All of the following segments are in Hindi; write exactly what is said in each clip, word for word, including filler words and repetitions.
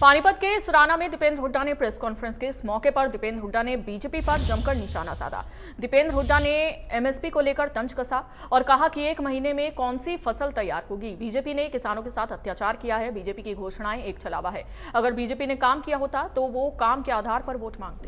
पानीपत के सुराना में दीपेंद्र हुड्डा ने प्रेस कॉन्फ्रेंस की। इस मौके पर दीपेंद्र हुड्डा ने बीजेपी पर जमकर निशाना साधा। दीपेंद्र हुड्डा ने एमएसपी को लेकर तंज कसा और कहा कि एक महीने में कौन सी फसल तैयार होगी। बीजेपी ने किसानों के साथ अत्याचार किया है। बीजेपी की घोषणाएं एक छलावा है। अगर बीजेपी ने काम किया होता तो वो काम के आधार पर वोट मांगते।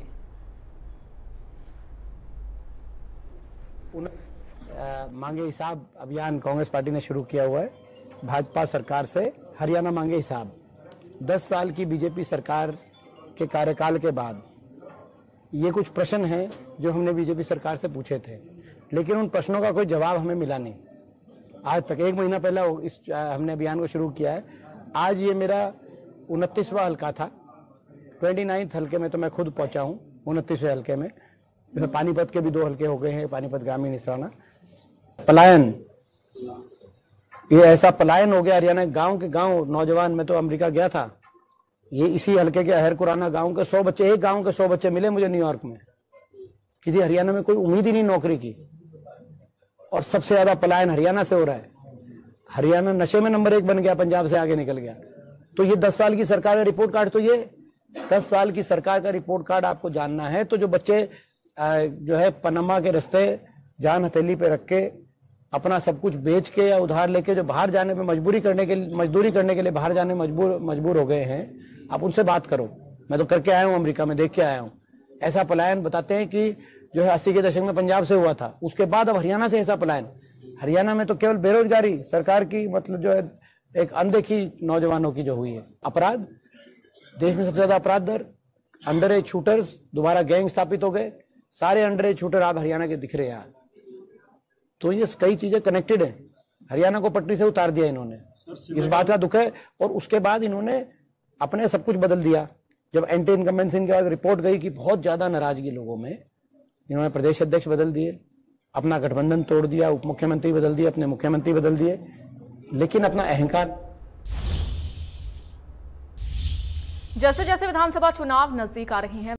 मांगे हिसाब अभियान कांग्रेस पार्टी ने शुरू किया हुआ है। भाजपा सरकार से हरियाणा मांगे हिसाब। दस साल की बीजेपी सरकार के कार्यकाल के बाद ये कुछ प्रश्न हैं जो हमने बीजेपी सरकार से पूछे थे, लेकिन उन प्रश्नों का कोई जवाब हमें मिला नहीं आज तक। एक महीना पहले इस हमने अभियान को शुरू किया है। आज ये मेरा उनतीसवां हल्का था। ट्वेंटी नाइन्थ हल्के में तो मैं खुद पहुंचा हूँ। उनतीसवें हल्के में पानीपत के भी दो हल्के हो गए हैं, पानीपत ग्रामीण इसराना। पलायन, ये ऐसा पलायन हो गया हरियाणा। गांव के गांव नौजवान, मैं तो अमेरिका गया था, ये इसी हल्के के अहर कुराना गांव के सौ बच्चे, एक गांव के सौ बच्चे मिले मुझे न्यूयॉर्क में। किसी हरियाणा में कोई उम्मीद ही नहीं नौकरी की, और सबसे ज्यादा पलायन हरियाणा से हो रहा है। हरियाणा नशे में नंबर एक बन गया, पंजाब से आगे निकल गया। तो ये दस साल की सरकार का रिपोर्ट कार्ड, तो ये दस साल की सरकार का रिपोर्ट कार्ड आपको जानना है तो जो बच्चे जो है पनामा के रास्ते जान हथेली पे रख के अपना सब कुछ बेच के या उधार लेके जो बाहर जाने में मजबूरी करने के लिए मजदूरी करने के लिए बाहर जाने मजबूर मजबूर हो गए हैं, आप उनसे बात करो। मैं तो करके आया हूँ, अमेरिका में देख के आया हूँ। ऐसा पलायन बताते हैं कि जो है अस्सी के दशक में पंजाब से हुआ था, उसके बाद अब हरियाणा से ऐसा पलायन। हरियाणा में तो केवल बेरोजगारी सरकार की, मतलब जो है एक अनदेखी नौजवानों की जो हुई है। अपराध, देश में सबसे ज्यादा अपराध दर। अंडर एज शूटर्स, दोबारा गैंग स्थापित हो गए। सारे अंडर एज शूटर आप हरियाणा के दिख रहे हैं। तो ये कई चीजें कनेक्टेड है। हरियाणा को पटरी से उतार दिया इन्होंने, इस बात का दुख है। और उसके बाद इन्होंने अपने सब कुछ बदल दिया। जब एंटी इनकम्बेंसी के बाद रिपोर्ट गई कि बहुत ज्यादा नाराजगी लोगों में, इन्होंने प्रदेश अध्यक्ष बदल दिए, अपना गठबंधन तोड़ दिया, उप मुख्यमंत्री बदल दिए, अपने मुख्यमंत्री बदल दिए, लेकिन अपना अहंकार। जैसे जैसे विधानसभा चुनाव नजदीक आ रही हैं